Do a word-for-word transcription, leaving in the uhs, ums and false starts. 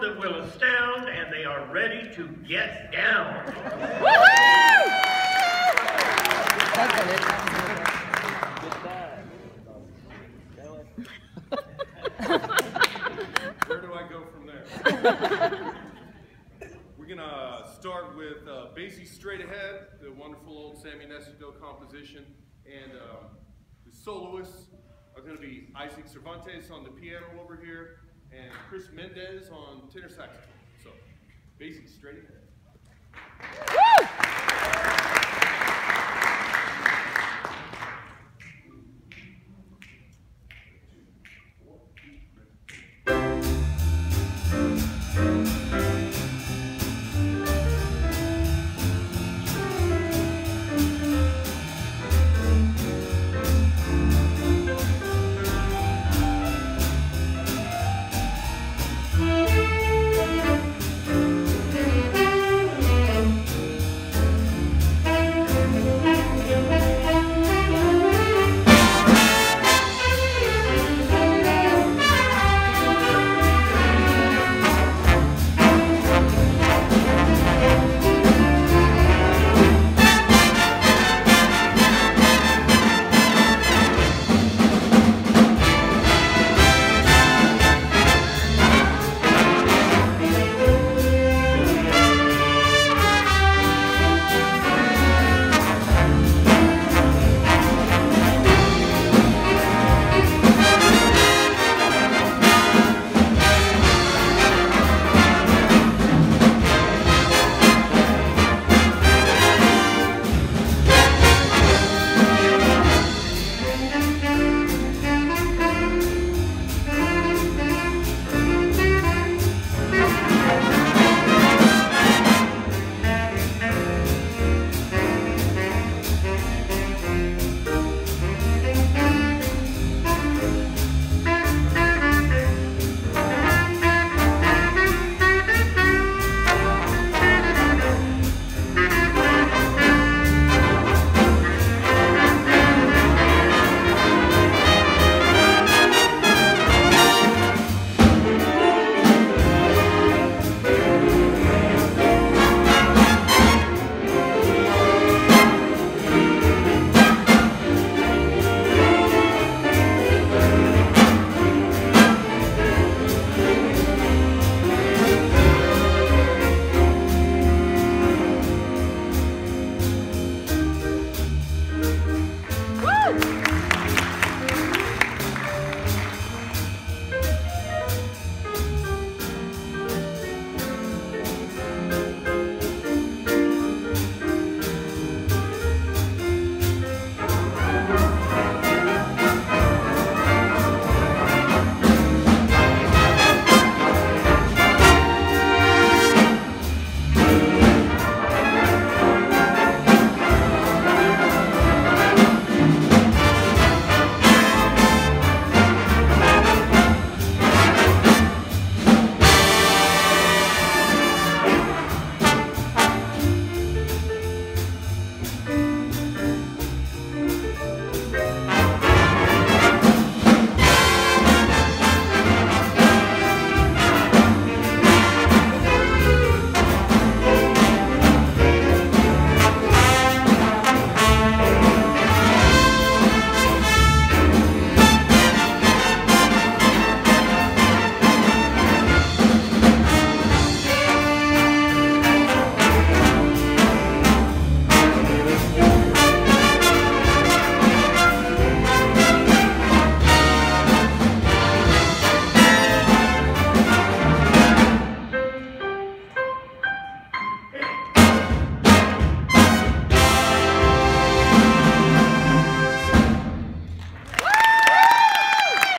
that will astound, and they are ready to get down. Where do I go from there? We're gonna start with uh, Basie Straight Ahead, the wonderful old Sammy Nestor composition, and um, the soloists are gonna be Isaac Cervantes on the piano over here, and Chris Mendez on tenor saxophone. So, Basie Straight Ahead.